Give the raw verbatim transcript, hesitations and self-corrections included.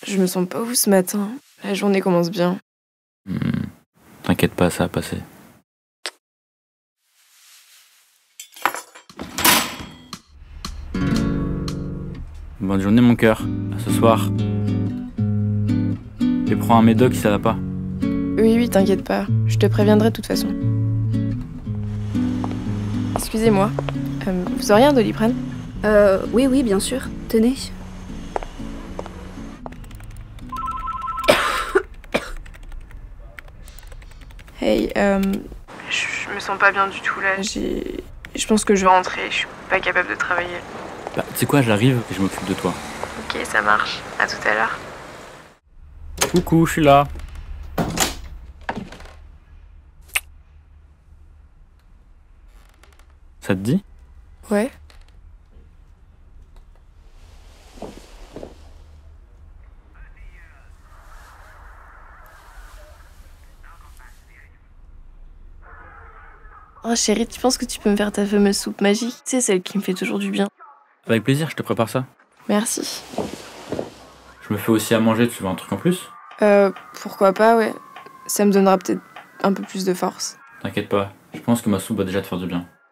Je me sens pas ouf ce matin. La journée commence bien. Hmm. T'inquiète pas, ça va passer. Bonne journée mon cœur, à ce soir. Et prends un médoc si ça va pas. Oui, oui, t'inquiète pas. Je te préviendrai de toute façon. Excusez-moi. Euh, vous auriez un Doliprane? Euh, oui, oui, bien sûr. Tenez. Hey, euh... Je me sens pas bien du tout là. J'ai... Je pense que je vais rentrer. Je suis pas capable de travailler. Bah, tu sais quoi, j'arrive et je m'occupe de toi. Ok, ça marche. À tout à l'heure. Coucou, je suis là. Ça te dit? Ouais. Oh chérie, tu penses que tu peux me faire ta fameuse soupe magique? Tu sais, celle qui me fait toujours du bien. Avec plaisir, je te prépare ça. Merci. Je me fais aussi à manger, tu veux un truc en plus? Euh, pourquoi pas, ouais. Ça me donnera peut-être un peu plus de force. T'inquiète pas, je pense que ma soupe va déjà te faire du bien.